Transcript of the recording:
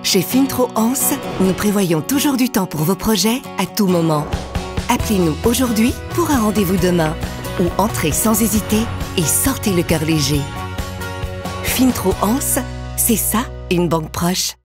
Chez Fintro Hans, nous prévoyons toujours du temps pour vos projets à tout moment. Appelez-nous aujourd'hui pour un rendez-vous demain ou entrez sans hésiter et sortez le cœur léger. Fintro Hans, c'est ça une banque proche.